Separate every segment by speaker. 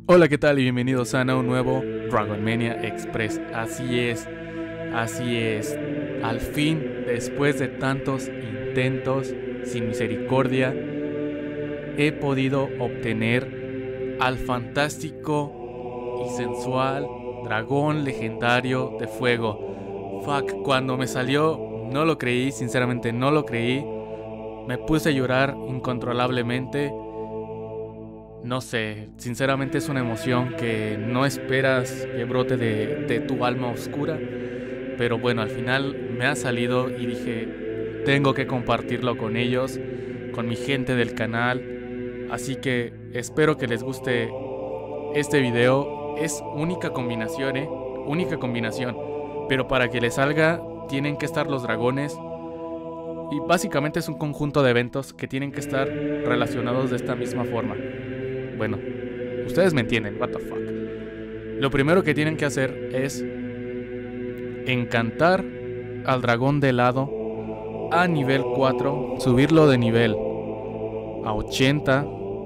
Speaker 1: Hola, ¿qué tal? Y bienvenidos a un nuevo Dragon Mania Express. Así es. Al fin, después de tantos intentos sin misericordia, he podido obtener al fantástico y sensual dragón legendario de fuego. Fuck, cuando me salió no lo creí, sinceramente no lo creí. Me puse a llorar incontrolablemente. No sé, sinceramente es una emoción que no esperas que brote de tu alma oscura. Pero bueno, al final me ha salido y dije, tengo que compartirlo con ellos, con mi gente del canal. Así que espero que les guste este video. Es única combinación, única combinación. Pero para que les salga, tienen que estar los dragones. Y básicamente es un conjunto de eventos que tienen que estar relacionados de esta misma forma. Bueno, ustedes me entienden, what the fuck. Lo primero que tienen que hacer es encantar al dragón de helado a nivel 4, subirlo de nivel a 80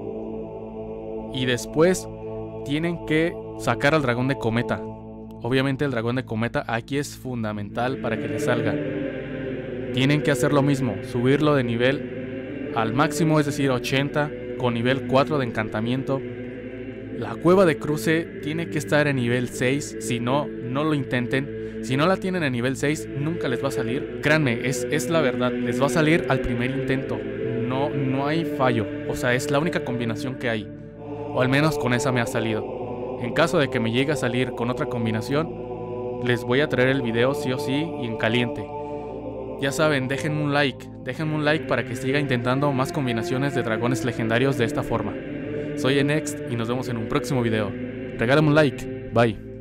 Speaker 1: y después tienen que sacar al dragón de cometa. Obviamente el dragón de cometa aquí es fundamental para que les salga. Tienen que hacer lo mismo, subirlo de nivel al máximo, es decir, 80 con nivel 4 de encantamiento. La cueva de cruce tiene que estar en nivel 6, si no, no lo intenten. Si no la tienen en nivel 6, nunca les va a salir. Créanme, es la verdad, les va a salir al primer intento. No hay fallo, o sea, es la única combinación que hay. O al menos con esa me ha salido. En caso de que me llegue a salir con otra combinación, les voy a traer el video sí o sí y en caliente. Ya saben, déjenme un like para que siga intentando más combinaciones de dragones legendarios de esta forma. Soy Enext y nos vemos en un próximo video. Regálame un like, bye.